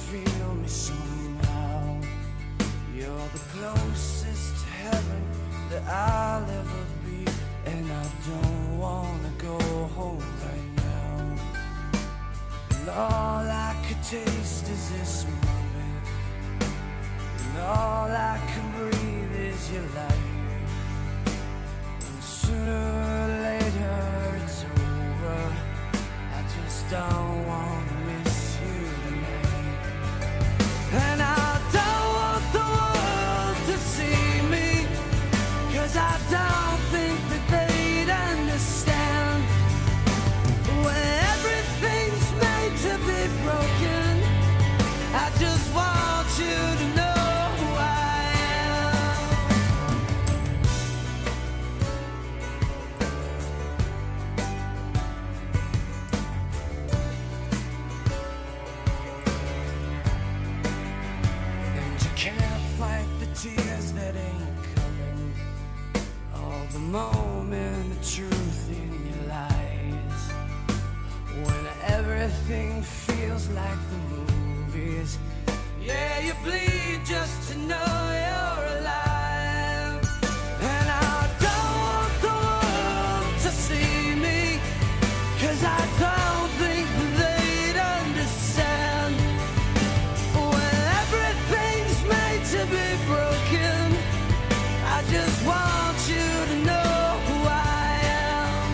feel me somehow. You're the closest to heaven that I'll ever be, and I don't wanna go home right now. And all I could taste is this moment, and all I can breathe is your light. And sooner or later it's over. I just don't wanna miss you tonight. And I don't want the world to see me, 'cause I don't think that they'd understand. When everything's made to be broken, I just want you to know who I am. And you can't fight the tears that ain't coming, all the moment of truth in your eyes. When everything feels like the movies, yeah, you bleed just to know you're alive. And I don't want the world to see me, 'cause I don't think they'd understand. When everything's made to be broken, I just want you to know who I am.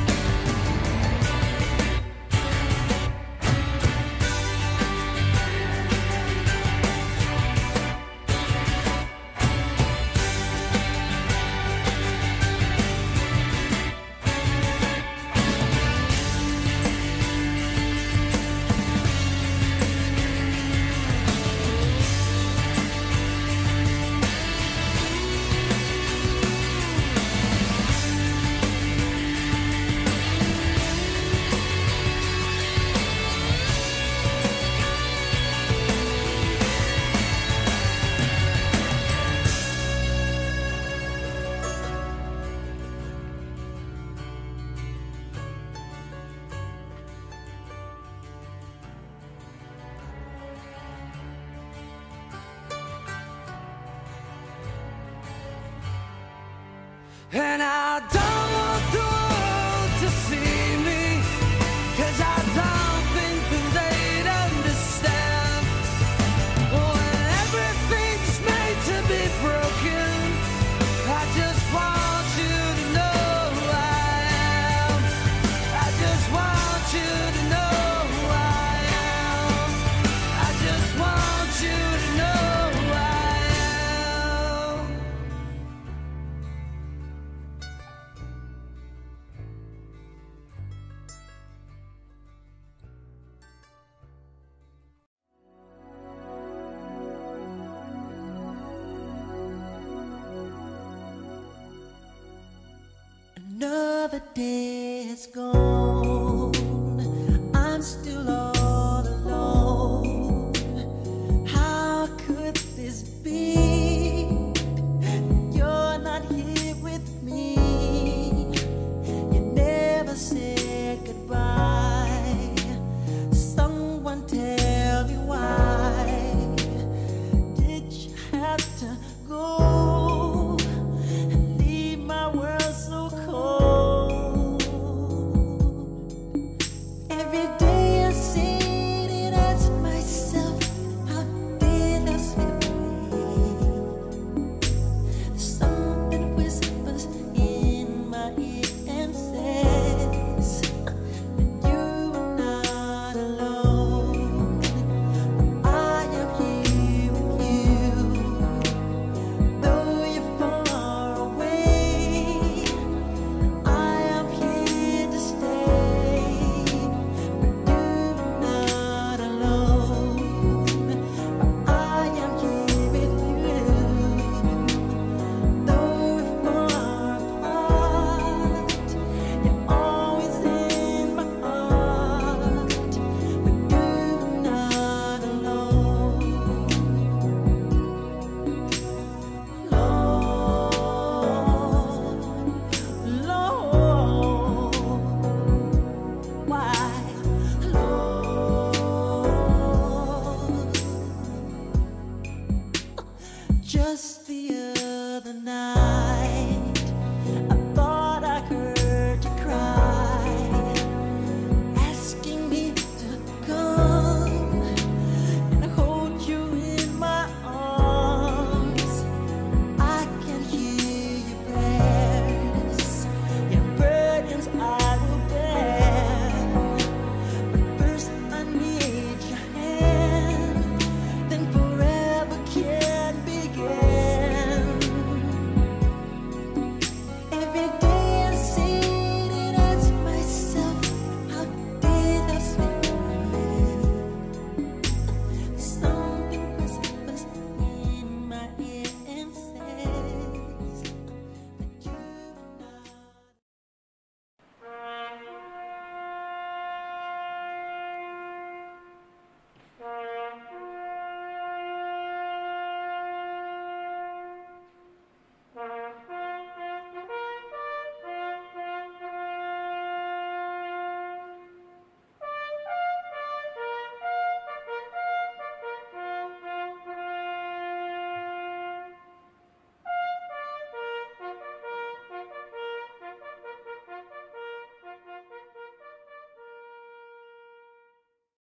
And I don't want the world to see me, 'cause I don't think that they'd understand. When everything's made to be broken, I just want you to know who I am. I just want you to know who I am. I just want you to know who I am. Another day is gone.